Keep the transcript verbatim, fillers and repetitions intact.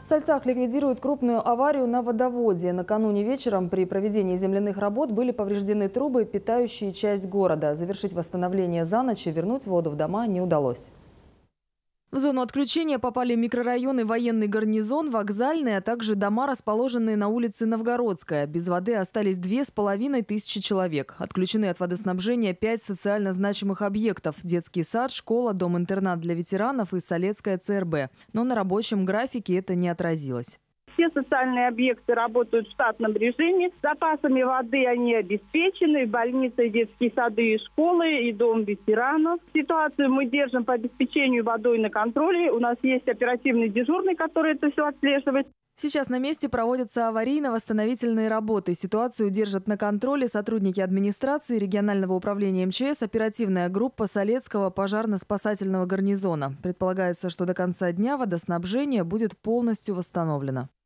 В Сальцах ликвидируют крупную аварию на водоводе. Накануне вечером при проведении земляных работ были повреждены трубы, питающие часть города. Завершить восстановление за ночь и вернуть воду в дома не удалось. В зону отключения попали микрорайоны «Военный гарнизон», «Вокзальный», а также дома, расположенные на улице Новгородская. Без воды остались две с половиной тысячи человек. Отключены от водоснабжения пять социально значимых объектов – детский сад, школа, дом-интернат для ветеранов и Солецкая ЦРБ. Но на рабочем графике это не отразилось. Все социальные объекты работают в штатном режиме. Запасами воды они обеспечены. Больницы, детские сады и школы, и дом ветеранов. Ситуацию мы держим по обеспечению водой на контроле. У нас есть оперативный дежурный, который это все отслеживает. Сейчас на месте проводятся аварийно-восстановительные работы. Ситуацию держат на контроле сотрудники администрации, регионального управления эм че эс, оперативная группа Солецкого пожарно-спасательного гарнизона. Предполагается, что до конца дня водоснабжение будет полностью восстановлено.